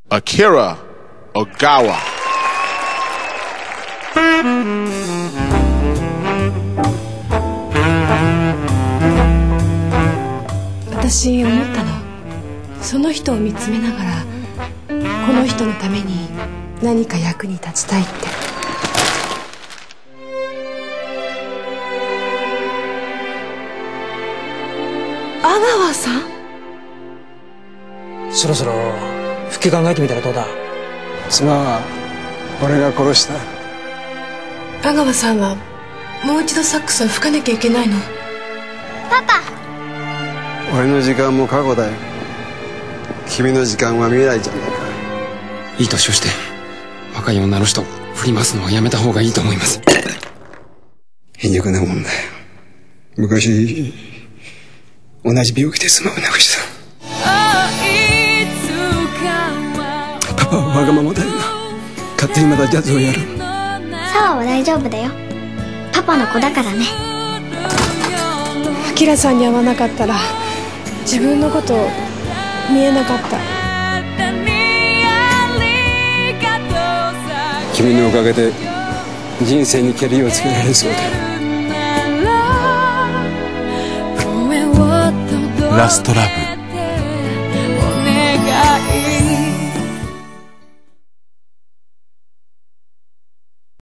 Akira Ogawa. 私思ったの。その人を見つめながらこの人のために何か役に立ちたいって。阿川さん、 そろそろ復帰考えてみたらどうだ。 妻は俺が殺した。 阿川さんはもう一度サックスを吹かなきゃいけないの。 パパ、 俺の時間も過去だよ。君の時間は未来じゃないか。 いい年をして若い女の人振り回すのはやめた方がいいと思います。 皮肉なもんだよ。昔同じ病気で妻を亡くした。パパはわがままだよな。勝手にまだジャズをやる。 サワは大丈夫だよ。パパの子だからね。 アキラさんに会わなかったら自分のこと見えなかった。 君のおかげで人生にけりをつけられそうだよ。 ラストラブ